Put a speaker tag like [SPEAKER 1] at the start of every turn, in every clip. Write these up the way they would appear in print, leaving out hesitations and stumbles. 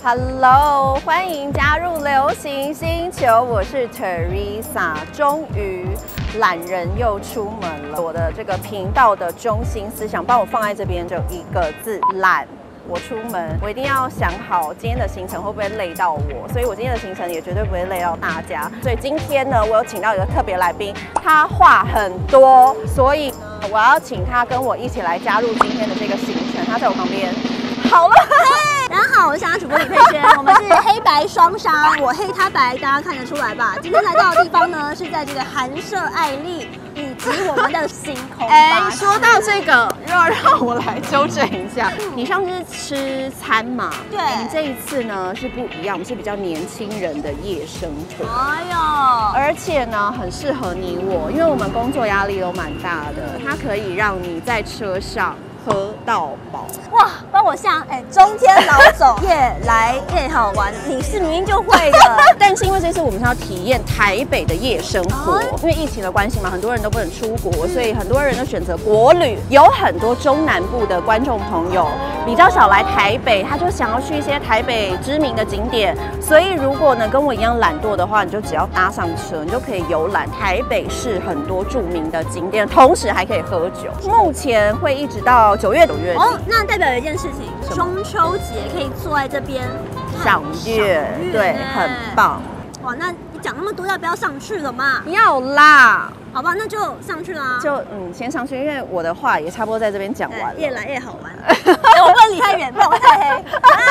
[SPEAKER 1] Hello， 欢迎加入流行星球，我是 Teresa。终于懒人又出门了。我的这个频道的中心思想，帮我放在这边，就一个字：懒。我出门，我一定要想好今天的行程会不会累到我，所以我今天的行程也绝对不会累到大家。所以今天呢，我有请到一个特别来宾，他话很多，所以呢，我要请他跟我一起来加入今天的这个行程。他在我旁边。好了。
[SPEAKER 2] 大家好，我是小主播李佩萱，我们是黑白双杀，我黑他白，大家看得出来吧？今天来到的地方呢，是在这个寒舍艾丽以及我们的星空巴士。
[SPEAKER 1] 说到这个，让我来纠正一下，你上次是吃餐嘛？
[SPEAKER 2] 对，
[SPEAKER 1] 你这一次呢是不一样，我们是比较年轻人的夜生活。
[SPEAKER 2] 哎呦，
[SPEAKER 1] 而且呢，很适合你我，因为我们工作压力都蛮大的，它可以让你在车上喝到饱。
[SPEAKER 2] 哇，帮我像中天老总越来越好玩，你是明明就会的。
[SPEAKER 1] 但是因为这次我们是要体验台北的夜生活，因为疫情的关系嘛，很多人都不能出国，所以很多人都选择国旅。有很多中南部的观众朋友比较少来台北，他就想要去一些台北知名的景点。所以如果呢跟我一样懒惰的话，你就只要搭上车，你就可以游览台北市很多著名的景点，同时还可以喝酒。目前会一直到9月底。
[SPEAKER 2] 哦，那代表有一件事情，中秋节可以坐在这边
[SPEAKER 1] 赏月，对，很棒。
[SPEAKER 2] 哇，那你讲那么多，要不要上去了嘛？
[SPEAKER 1] 要啦，
[SPEAKER 2] 好吧，那就上去啦。
[SPEAKER 1] 就先上去，因为我的话也差不多在这边讲完了。
[SPEAKER 2] 越来越好玩。我不能离太远，不然我太黑。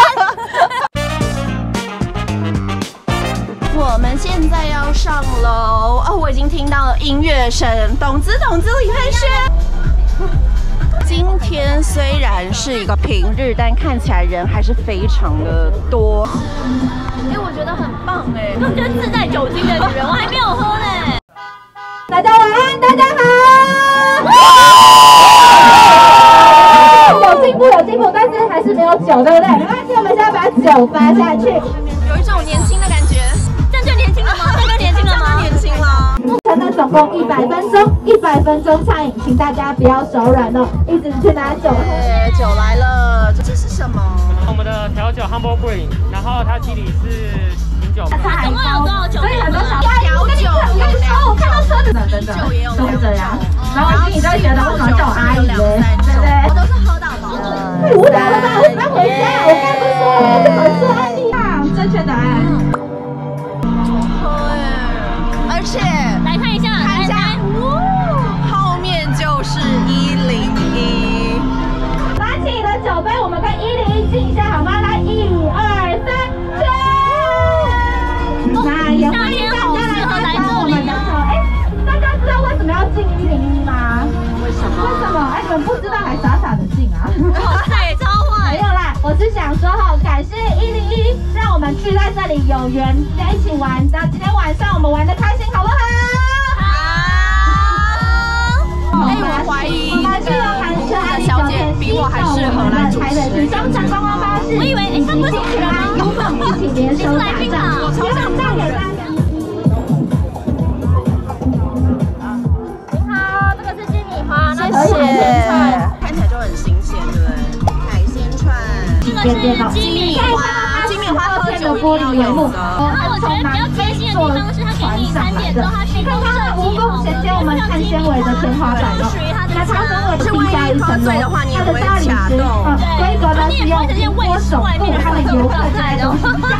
[SPEAKER 1] 我们现在要上楼哦，我已经听到了音乐声，董子李佩萱。今天虽然是一个平日，但看起来人还是非常的多。我觉得很棒哎，
[SPEAKER 2] 我觉得自带酒精的女人，我还没有喝呢。
[SPEAKER 3] 大家晚安，大家好。有进步，但是还是没有酒，对不对？没关系，我们现在把酒发下去。
[SPEAKER 1] 有一种年轻的感觉。
[SPEAKER 2] 这样就年轻了吗？这样就年轻了吗？
[SPEAKER 1] 年轻了。
[SPEAKER 3] 目前呢，总共100分钟，100分钟畅饮，请大家不要手软哦，一直去拿酒。
[SPEAKER 1] 酒来了，这是什么？
[SPEAKER 4] 我们的调酒 Humble Green， 然后它基底是米酒。
[SPEAKER 2] 它总共有多少酒？
[SPEAKER 3] 所以很多小
[SPEAKER 1] 调酒，
[SPEAKER 3] 我跟你说，我看到车子真的
[SPEAKER 1] 酒也有
[SPEAKER 3] 都是这样。然后我心里就觉得，为什么叫我阿姨呢？对不对？
[SPEAKER 2] 我都是喝到饱。
[SPEAKER 3] 太无聊了吧？我要回家。我刚不是说了，这本是阿姨啊，正确答案。
[SPEAKER 1] 而且
[SPEAKER 2] 来看一下，
[SPEAKER 1] 后面就是101。
[SPEAKER 3] 拿起你的酒杯，我们跟101敬一下好吗？来，1、2、3，敬！那也欢迎大家来参加我们的酒。大家知道为什么要敬101吗？
[SPEAKER 1] 为什么？
[SPEAKER 3] 你们不知道还傻傻的敬啊？
[SPEAKER 2] 哇塞，超坏！
[SPEAKER 3] 没有啦，我是想说感谢101，让我们聚在这里有缘在一起玩。那今天晚上我们玩得开心，好不好？
[SPEAKER 1] 我怀疑这个小姐比我还适合来主持。
[SPEAKER 3] 双城观光巴士，
[SPEAKER 2] 我以为他不是主持人吗？
[SPEAKER 3] 一起联手打仗，
[SPEAKER 2] 我超想
[SPEAKER 3] 唱给大家。
[SPEAKER 2] 您好，这个是鸡米花，
[SPEAKER 1] 谢谢。看起来就很新鲜，对不对？海鲜串，
[SPEAKER 2] 这个是鸡米花，
[SPEAKER 1] 鸡米花喝酒
[SPEAKER 3] 玻璃帷幕。
[SPEAKER 2] 然后我觉得比较贴心的地方是，它给你3点之后，它是用设计
[SPEAKER 3] 蜈蚣衔接我们碳纤维的天花板哦。那它分为地下1层楼，它的大理石规格呢是用锅手布它的游客在中心下。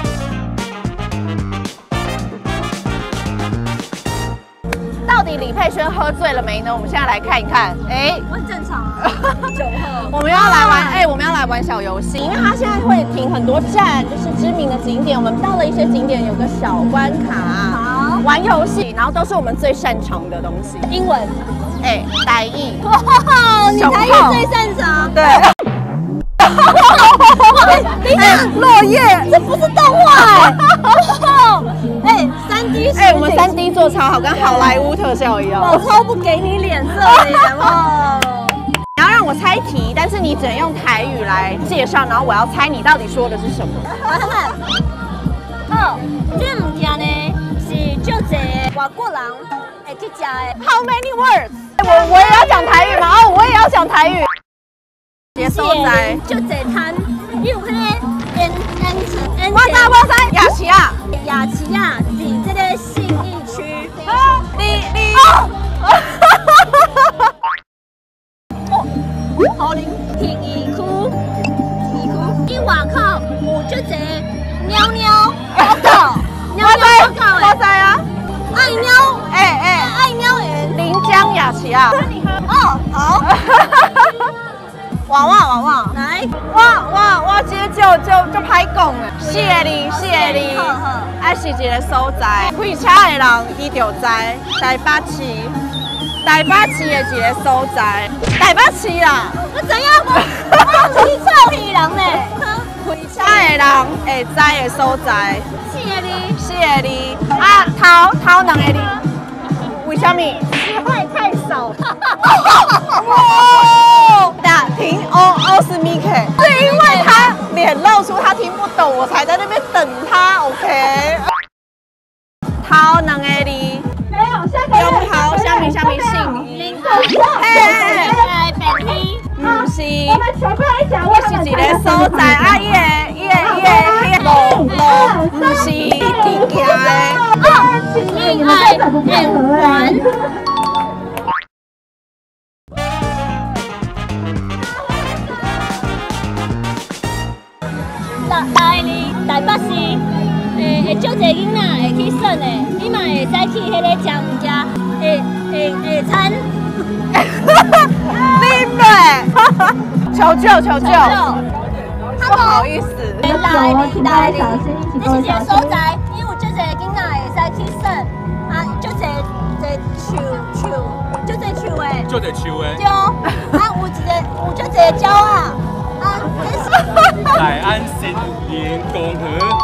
[SPEAKER 1] 到底李佩萱喝醉了没呢？我们现在来看一看。
[SPEAKER 2] 我很正常啊，酒后。
[SPEAKER 1] 我们要来玩，我们要来玩小游戏，因为它现在会停很多站，就是知名的景点。我们到了一些景点有个小关卡，好玩游戏，然后都是我们最擅长的东西。
[SPEAKER 2] 英文，
[SPEAKER 1] 台语。
[SPEAKER 2] 哇，你台语最擅长。
[SPEAKER 1] 对。
[SPEAKER 2] 等一下，
[SPEAKER 1] 落叶，
[SPEAKER 2] 这不是动画3D 实
[SPEAKER 1] 我们3D 做超好，跟好莱坞特效一样。
[SPEAKER 2] 我超不给你脸色的耶！哇，
[SPEAKER 1] 你要让我猜题，但是你只能用台语来介绍，然后我要猜你到底说的是什么。
[SPEAKER 2] 来看看。这个物件呢是就这外国人会去吃的。
[SPEAKER 1] How many words？ 我也要讲台语吗？我也要讲台语。接收仔，
[SPEAKER 2] 就这摊，你有迄个
[SPEAKER 1] 我知，雅琪啊，
[SPEAKER 2] 雅琪啊，伫这个信义区。
[SPEAKER 1] 你。
[SPEAKER 2] 好灵体育区，伊外口有足侪猫狗，
[SPEAKER 1] 我知啊，
[SPEAKER 2] 爱猫，爱猫园，
[SPEAKER 1] 临江雅琪啊。
[SPEAKER 2] 哦，好，
[SPEAKER 1] 旺，
[SPEAKER 2] 来，
[SPEAKER 1] 我这就歹讲诶，四个字，还是一个所在，开车的人伊就知，台北市的一个所在，台北市啦，
[SPEAKER 2] 我怎样？我是臭屁人呢，
[SPEAKER 1] 开车的人会知的所在，
[SPEAKER 2] 四个字，
[SPEAKER 1] 啊，头两个字，为什么？
[SPEAKER 2] 词汇太少。
[SPEAKER 1] 停，Osmike，是因为他脸露出他听不懂，我才在那边等他 ，OK。头两个字，
[SPEAKER 3] 没有，下个
[SPEAKER 1] 用头虾米姓，嘿，不是，
[SPEAKER 3] 我们全部来讲，
[SPEAKER 1] 伊是一个所在，啊，伊个路，不是直行的。
[SPEAKER 2] 恋爱演完。台北市，会足侪囡仔会去耍的，你嘛会使去迄个食物件，会餐。
[SPEAKER 1] 对，求救，不好意思。
[SPEAKER 2] 来，这是一个所在，因为有足侪囡仔会使去耍，啊，足侪树的，对，啊，有足侪鸟啊，啊，这是。
[SPEAKER 4] 海安新联公河。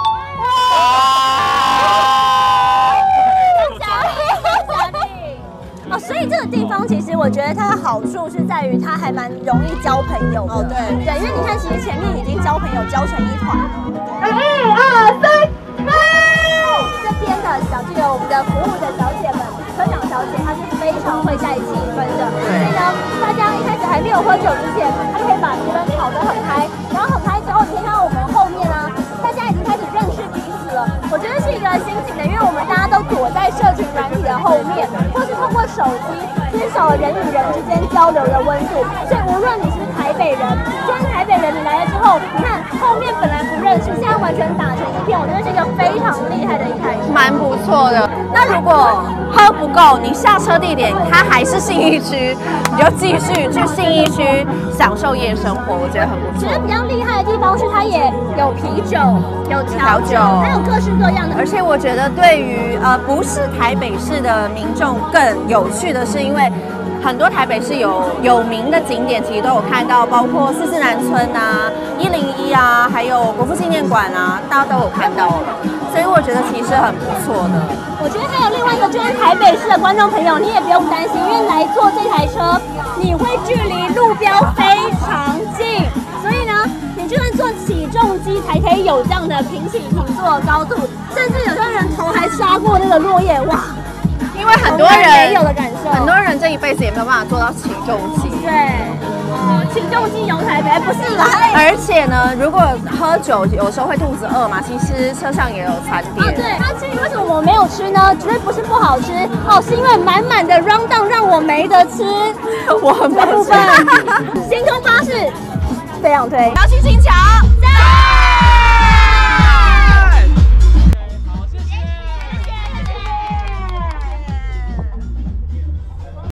[SPEAKER 2] 哦，所以这个地方其实我觉得它的好处是在于它还蛮容易交朋友的。
[SPEAKER 1] 哦，对，
[SPEAKER 2] 因为你看，其实前面已经交朋友交成一团了。
[SPEAKER 3] 1、2、3，
[SPEAKER 2] 这边的就有我们的服务的小姐们，科长小姐，她是非常会带气氛的。所以呢，大家一开始还没有喝酒之前，她就可以把气氛炒得很嗨，然后很嗨之后，你看到我们后面啊，大家已经开始认识彼此了。我觉得是一个新景的，因为我们大家都躲在社群软体的后面，或是通过手机缺少了人与人之间交流的温度。所以无论你是台北人，今天台北人你来了之后，你看后面本来不认识，现在完全打成一片，我觉得是一个非常厉害的一台车，
[SPEAKER 1] 蛮不错的。那如果喝不够，你下车地点它还是信义区，你就继续去信义区享受夜生活，我觉得很不错。
[SPEAKER 2] 觉得比较厉害的地方是它也有啤酒，有调酒，还有各式各样的。
[SPEAKER 1] 而且我觉得对于不是台北市的民众更有趣的是，因为很多台北市有名的景点，其实都有看到，包括44南村啊、101啊，还有国父纪念馆啊，大家都有看到了。所以我觉得其实很不错的。
[SPEAKER 2] 我觉得还有另外一个，就是台北市的观众朋友，你也不用担心，因为来坐这台车，你会距离路标非常近，所以呢，你就算坐起重机才可以有这样的平起平坐的高度，甚至有些人头还杀过那个落叶，哇！
[SPEAKER 1] 因为很多人
[SPEAKER 2] 没有的感受，
[SPEAKER 1] 很多人这一辈子也没有办法做到起重机。
[SPEAKER 2] 对，起重机游台北不是啦。
[SPEAKER 1] 而且呢，如果喝酒有时候会肚子饿嘛，其实车上也有餐点。
[SPEAKER 2] 啊，对，它至于为什么我没有吃呢？绝对不是不好吃哦，是因为满满的 round down 让我没得吃。
[SPEAKER 1] 我很
[SPEAKER 2] 部分，星空巴士非常推。
[SPEAKER 1] 要去新桥。